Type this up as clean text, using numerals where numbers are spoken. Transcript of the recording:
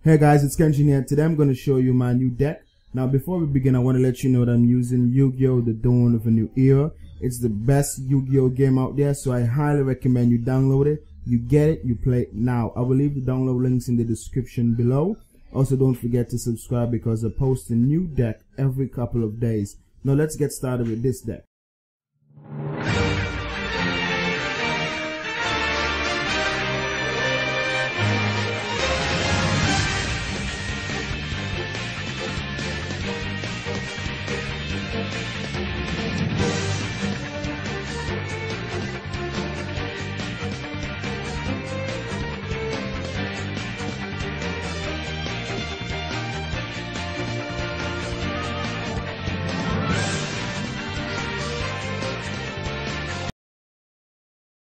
Hey guys, it's Kenshin here. Today I'm going to show you my new deck. Now before we begin, I want to let you know that I'm using Yu-Gi-Oh! The Dawn of a New Era. It's the best Yu-Gi-Oh! Game out there, so I highly recommend you download it. You get it, you play it now. I will leave the download links in the description below. Also, don't forget to subscribe because I post a new deck every couple of days. Now let's get started with this deck.